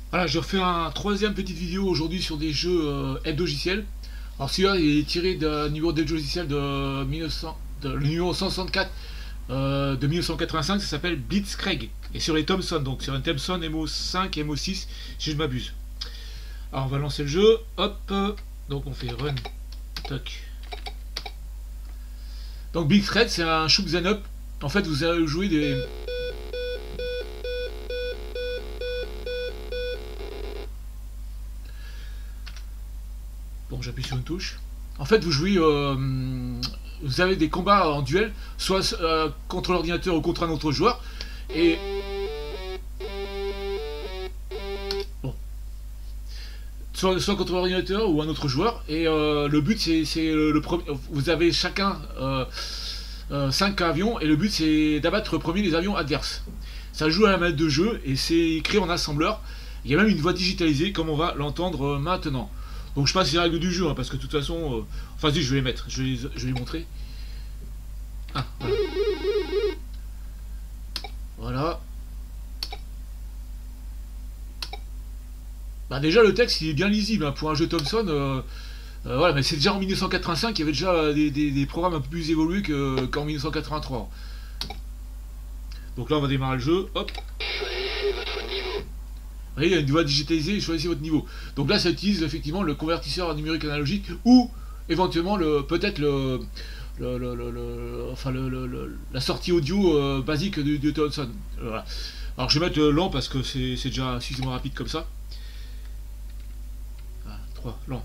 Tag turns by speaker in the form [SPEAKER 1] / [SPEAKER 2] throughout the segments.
[SPEAKER 1] Voilà, je refais un troisième petite vidéo aujourd'hui sur des jeux aide-logiciels. Alors celui-là, il est tiré d'un numéro d'aide-logiciel de 1900, le numéro 164 de 1985, ça s'appelle Blitzkrieg. Et sur les Thomson, donc sur un Thomson MO5 et MO6, si je ne m'abuse. Alors on va lancer le jeu, hop, donc on fait run, toc. Donc Blitzkrieg, c'est un shoot 'em up. En fait, vous allez jouer des... Bon, j'appuie sur une touche. En fait, vous jouez... vous avez des combats en duel, soit contre l'ordinateur ou contre un autre joueur. Et... Bon. Soit contre l'ordinateur ou un autre joueur. Et le but, c'est le premier... Vous avez chacun 5 avions. Et le but, c'est d'abattre le premier des avions adverses. Ça joue à la manette de jeu et c'est écrit en assembleur. Il y a même une voix digitalisée, comme on va l'entendre maintenant. Donc je passe les règles du jeu, hein, parce que de toute façon... Enfin si, je vais les mettre, je vais les montrer. Ah, voilà. Voilà. Bah déjà le texte il est bien lisible, hein, pour un jeu Thomson. Voilà, mais c'est déjà en 1985, il y avait déjà des programmes un peu plus évolués qu'en 1983. Donc là on va démarrer le jeu, hop. Vous voyez, il y a une voix digitalisée, choisissez votre niveau. Donc là, ça utilise effectivement le convertisseur numérique analogique ou éventuellement peut-être la sortie audio basique de Thomson. Voilà. Alors je vais mettre lent parce que c'est déjà suffisamment rapide comme ça. Ah, 3, lent.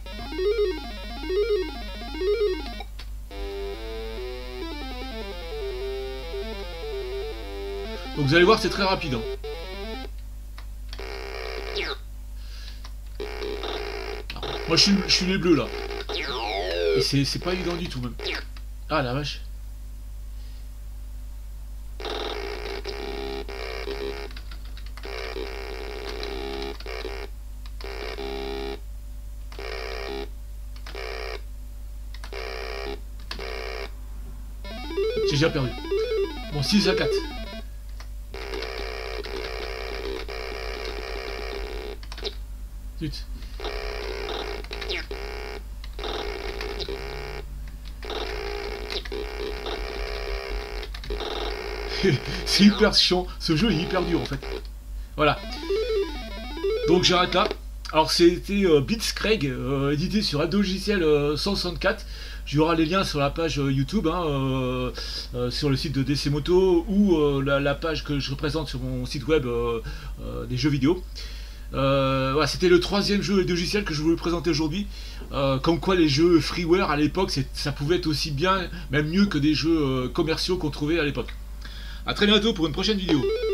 [SPEAKER 1] Donc vous allez voir, c'est très rapide. Hein. Moi je suis les bleus là. Et c'est pas évident du tout même. Ah la vache. J'ai déjà perdu. Bon, 6 à 4. Zut. C'est hyper chiant, ce jeu est hyper dur en fait. Voilà. Donc j'arrête là. Alors c'était Blitzkrieg, édité sur aide-logiciel 164. Il y aura les liens sur la page YouTube, hein, sur le site de DC Moto ou la page que je représente sur mon site web des jeux vidéo. Voilà, c'était le troisième jeu aide-logiciel que je voulais présenter aujourd'hui. Comme quoi les jeux freeware à l'époque, ça pouvait être aussi bien, même mieux que des jeux commerciaux qu'on trouvait à l'époque. A très bientôt pour une prochaine vidéo.